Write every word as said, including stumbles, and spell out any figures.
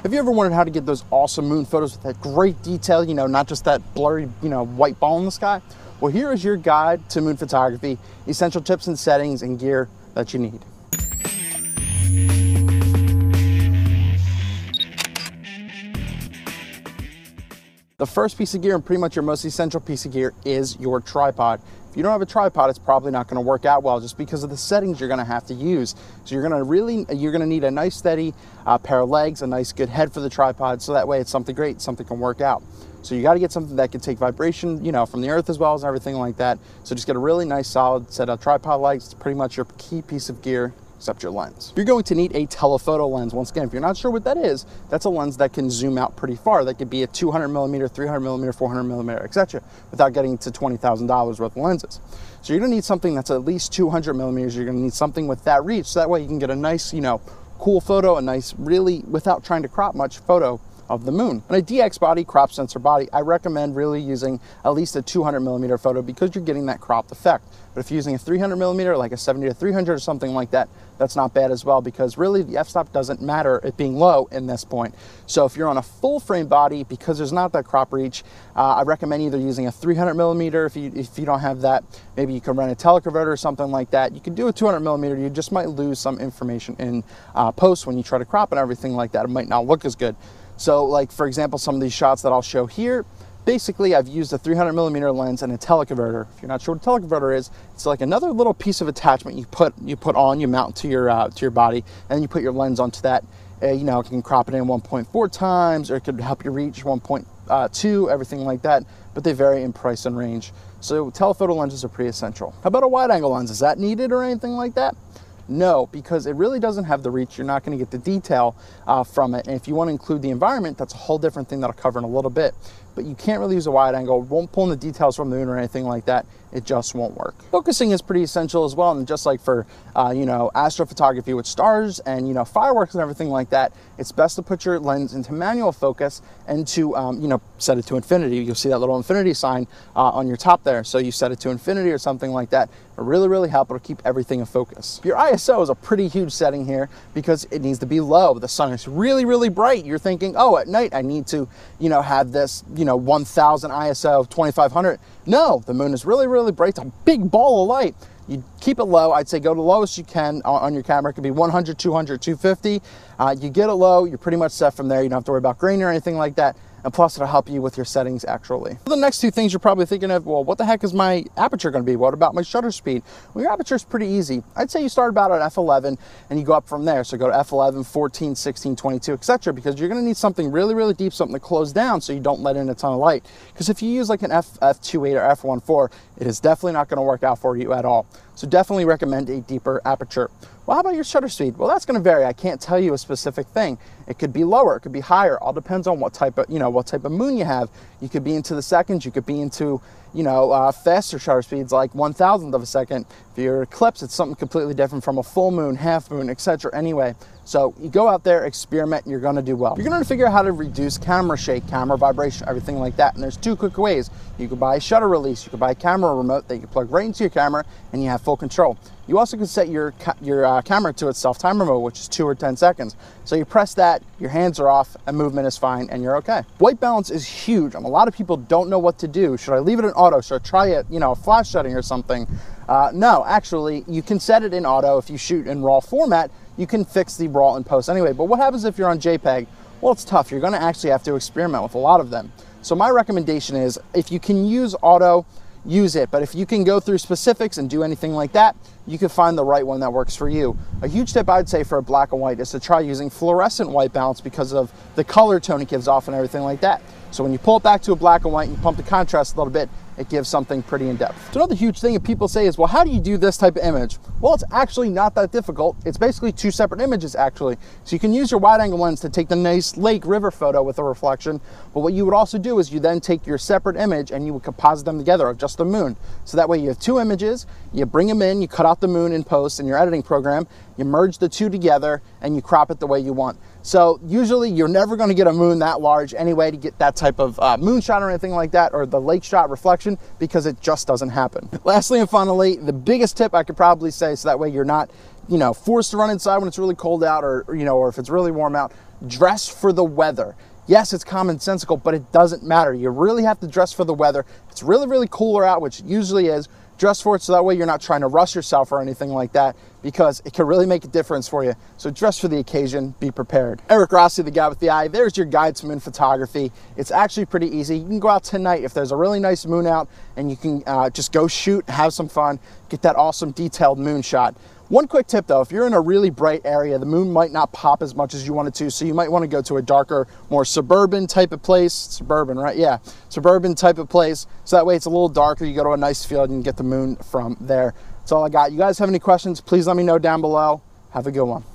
Have you ever wondered how to get those awesome moon photos with that great detail, you know, not just that blurry, you know, white ball in the sky? Well, here is your guide to moon photography, essential tips and settings and gear that you need. The first piece of gear, and pretty much your most essential piece of gear, is your tripod. If you don't have a tripod, it's probably not going to work out well just because of the settings you're going to have to use. So you're going to really, you're going to need a nice steady uh, pair of legs, a nice good head for the tripod, so that way it's something great, something can work out. So you got to get something that can take vibration, you know, from the earth as well as everything like that. So just get a really nice solid set of tripod legs. It's pretty much your key piece of gear, except your lens. You're going to need a telephoto lens. Once again, if you're not sure what that is, that's a lens that can zoom out pretty far. That could be a two hundred millimeter, three hundred millimeter, four hundred millimeter, et cetera, without getting to twenty thousand dollars worth of lenses. So you're gonna need something that's at least two hundred millimeters. You're gonna need something with that reach, so that way you can get a nice, you know, cool photo, a nice, really, without trying to crop much, photo of the moon. On a D X body, crop sensor body, I recommend really using at least a two hundred millimeter photo because you're getting that cropped effect. But if you're using a three hundred millimeter, like a seventy to three hundred or something like that, that's not bad as well, because really the f-stop doesn't matter it being low in this point. So if you're on a full frame body, because there's not that crop reach, uh, I recommend either using a three hundred millimeter. If you if you don't have that, maybe you can run a teleconverter or something like that. You can do a two hundred millimeter. You just might lose some information in uh, post when you try to crop and everything like that. It might not look as good. So like, for example, some of these shots that I'll show here, basically I've used a three hundred millimeter lens and a teleconverter. If you're not sure what a teleconverter is, it's like another little piece of attachment you put you put on, you mount to your uh, to your body, and then you put your lens onto that. Uh, you know, it can crop it in one point four times, or it could help you reach one point two, everything like that, but they vary in price and range. So telephoto lenses are pretty essential. How about a wide angle lens? Is that needed or anything like that? No, because it really doesn't have the reach. You're not going to get the detail uh, from it. And if you want to include the environment, that's a whole different thing that I'll cover in a little bit. But you can't really use a wide angle. It won't pull in the details from the moon or anything like that. It just won't work. Focusing is pretty essential as well. And just like for, uh, you know, astrophotography with stars and, you know, fireworks and everything like that, it's best to put your lens into manual focus and to, um, you know, set it to infinity. You'll see that little infinity sign uh, on your top there. So you set it to infinity or something like that. It'll really, really help. It'll keep everything in focus. Your I S O is a pretty huge setting here because it needs to be low. The sun is really, really bright. You're thinking, oh, at night I need to, you know, have this, you know, one thousand I S O, twenty-five hundred. No, the moon is really, really bright. It's a big ball of light. You keep it low. I'd say go to the lowest you can on, on your camera. It could be one hundred, two hundred, two fifty. Uh, you get it low, you're pretty much set from there. You don't have to worry about grain or anything like that. And plus it'll help you with your settings actually. The next two things you're probably thinking of, well, what the heck is my aperture gonna be? What about my shutter speed? Well, your aperture is pretty easy. I'd say you start about at f eleven and you go up from there. So go to f eleven, fourteen, sixteen, twenty-two, et cetera, because you're gonna need something really, really deep, something to close down so you don't let in a ton of light. Because if you use like an f f two point eight or f one point four, it is definitely not gonna work out for you at all. So definitely recommend a deeper aperture. Well, how about your shutter speed? Well, that's going to vary. I can't tell you a specific thing. It could be lower, it could be higher. All depends on what type of, you know, what type of moon you have. You could be into the seconds, you could be into, you know, uh, faster shutter speeds like one thousandth of a second. If you're eclipse, it's something completely different from a full moon, half moon, et cetera. Anyway, so you go out there, experiment, and you're going to do well. You're going to figure out how to reduce camera shake, camera vibration, everything like that. And there's two quick ways. You could buy a shutter release. You could buy a camera remote that you plug right into your camera, and you have full control. You also can set your ca your uh, camera to its self-timer mode, which is two or ten seconds. So you press that, your hands are off, and movement is fine, and you're okay. White balance is huge, and a lot of people don't know what to do. Should I leave it in auto? Should I try it, you know, flash setting or something? Uh, no, actually, you can set it in auto. If you shoot in RAW format, you can fix the RAW in post anyway. But what happens if you're on JPEG? Well, it's tough. You're going to actually have to experiment with a lot of them. So my recommendation is, if you can use auto, use it. But if you can go through specifics and do anything like that, you can find the right one that works for you. A huge tip I'd say for a black and white is to try using fluorescent white balance because of the color tone it gives off and everything like that. So when you pull it back to a black and white and you pump the contrast a little bit, it gives something pretty in-depth. So another huge thing that people say is, well, how do you do this type of image? Well, it's actually not that difficult. It's basically two separate images actually. So you can use your wide angle lens to take the nice lake river photo with a reflection. But what you would also do is you then take your separate image and you would composite them together of just the moon. So that way you have two images, you bring them in, you cut out the moon in post in your editing program, you merge the two together and you crop it the way you want. So usually you're never going to get a moon that large anyway to get that type of uh, moon shot or anything like that, or the lake shot reflection, because it just doesn't happen. Lastly and finally, the biggest tip I could probably say, so that way you're not, you know, forced to run inside when it's really cold out, or, you know, or if it's really warm out, dress for the weather. Yes, it's commonsensical, but it doesn't matter. You really have to dress for the weather. It's really, really cooler out, which it usually is. Dress for it so that way you're not trying to rush yourself or anything like that, because it can really make a difference for you. So dress for the occasion, be prepared. Eric Rossi, the guy with the eye, there's your guide to moon photography. It's actually pretty easy. You can go out tonight if there's a really nice moon out, and you can uh, just go shoot, have some fun, get that awesome detailed moon shot. One quick tip though, if you're in a really bright area, the moon might not pop as much as you want it to, so you might want to go to a darker, more suburban type of place. Suburban, right? Yeah, suburban type of place. So that way it's a little darker, you go to a nice field and get the moon from there. That's all I got. You guys have any questions, please let me know down below. Have a good one.